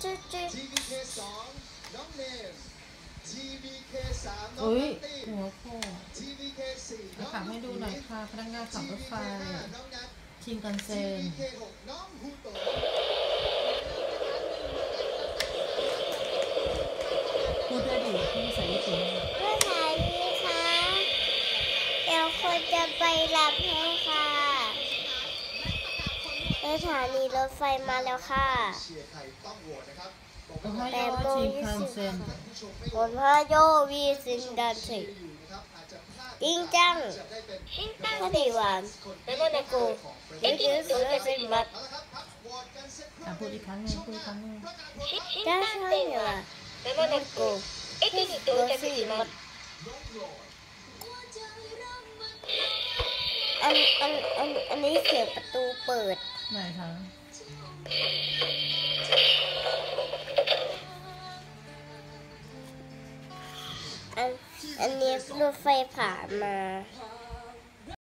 TVK2 น้องเนม TVK3 น้องอุ้ยนัตตี้หัวโผล่ TVK4 น้องฝากให้ดูหน่อยค่ะพนักงานขับรถไฟ TVK5 น้องนัทชินกันเซ็น TVK6 น้องฮูโตะพูดได้ดิพี่ใส่ญี่ปุ่นสถานีค่ะเดี๋ยวคนจะไปรับให้ค่ะสถานีรถไฟมาแล้วค่ะเชียร์ใครต้องโหวตนะครับโอไฮโอชินคันเซ็นบนพาโยวีซินดันสิจริงจังก็ดีหวานแล้วก็ในกูนี่คือสุดเป็นบัตรพูดอีกครั้งหนึงพูดอีกครั้งหนึงจะใช่เหรอแล้วก็ในกูที่ตัวสิบัตรอันนี้เสียงประตูเปิดไหนคะอันนี้รถไฟผ่านมาพา